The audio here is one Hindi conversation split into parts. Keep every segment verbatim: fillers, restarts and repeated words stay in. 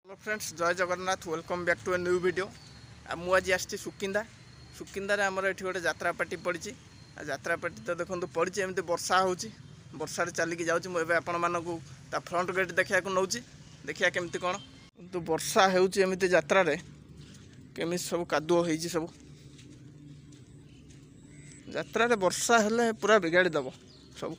फ्रेंड्स जय Jagannath welcome back to a new video. मु आज आसी सुकिंदा सुकिंदारे आमर ये गोटे यात्रा पार्टी पड़ी। यात्रा पार्टी तो देखो पड़ी एमती वर्षा होची वर्षा चलिकी जाऊँगी मुझे आपण मानू ता फ्रंट गेट देखा नौ देखिया केमती कौन किंतु वर्षा होमती यात्रा केमी सब कादुओ हो सब यात्रा वर्षा हेले पूरा बिगाड़ी दब सब।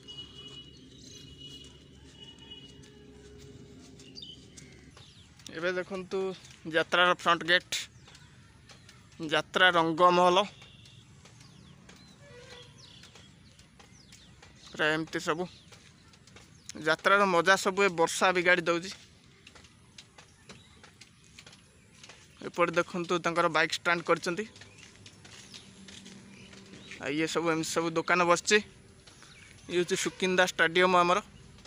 एबे देखंतु यात्रार फ्रंट गेट यात्रा रंगमहल पूरा एमती सब यात्रार मजा सब वर्षा बिगाड़ी दौजी। एपटे देखंतु तंकर बाइक स्टैंड करचंती ये सब एम सब दुकान बसचे। ये हूँ सुकिंदा स्टाडियम आमर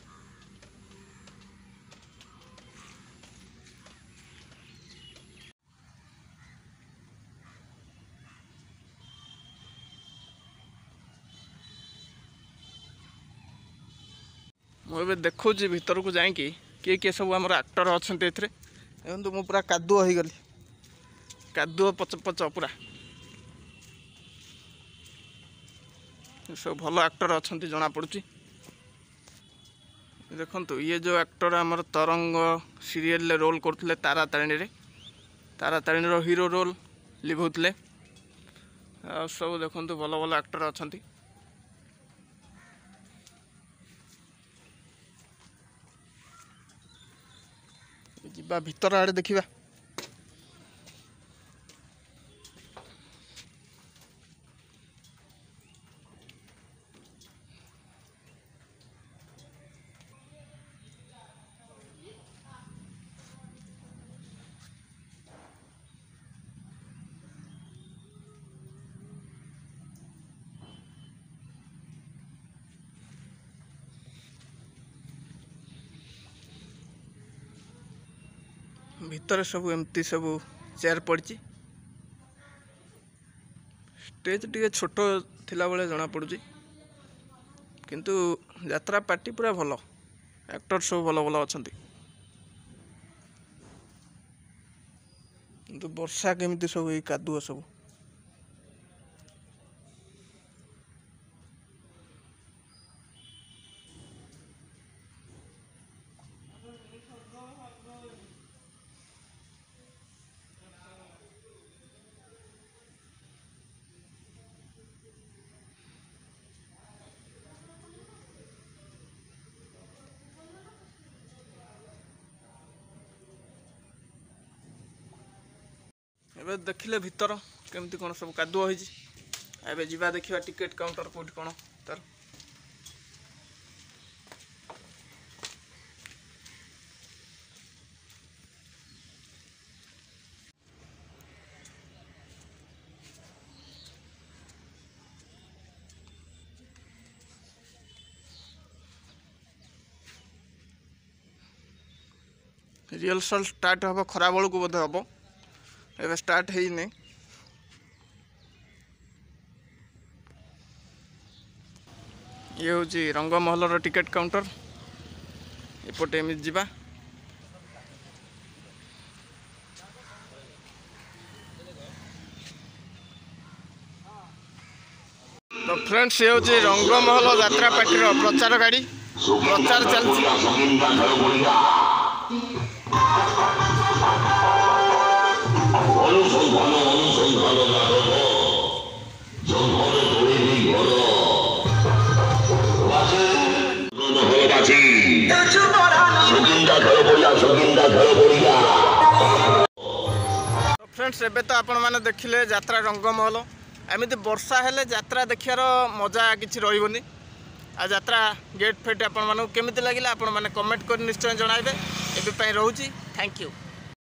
मुझे देखो भीतर को जाकि किए किए सब आम एक्टर अच्छा ए मु पूरा कादुओ हो गली कादुओ पच पच पूरा सब भल एक्टर अच्छा जना पड़ी। देखंतु ये जो एक्टर आमर तरंग सीरियल रोल करते तारा तारिणी रे तारा तारिणी रो हीरो रोल लिभुले सब देखंतु भल भल एक्टर अच्छा। जिबा भीतर आड़े देखिबा भीतर सब एमती सब चेयर पड़ी। स्टेज टे छोट थिला बेले जना पड़ुची किंतु यात्रा पार्टी पूरा भल एक्टर सब भल भल अच्छा किंतु वर्षा केमिति सब ये कादुओ सब। एबे देखिले भीतर केमती कौन सब कादुओ होइछि। एबे जिबा देखिबा टिकेट काउंटर कोठी कौन तार रिहर्सल स्टार्ट हम खरा बेलू को बोधे हम एवं स्टार्ट है नहीं। ये हूँ रंगमहल टिकेट काउंटर एपटे एमि जीवा तो फ्रेंड्स ये हूँ रंगमहल यात्रा पार्टी प्रचार गाड़ी प्रचार चलती। फ्रेंड्स एबे तो आपण माने देखिले यात्रा रंगमहल एमती वर्षा हेले यात्रा देखार मजा किसी रही आ यात्रा गेट फेट आपण मानू केमिति लागिला आपण माने कमेंट कर निश्चय जणाइबे। एबे पई रहूची थैंक यू।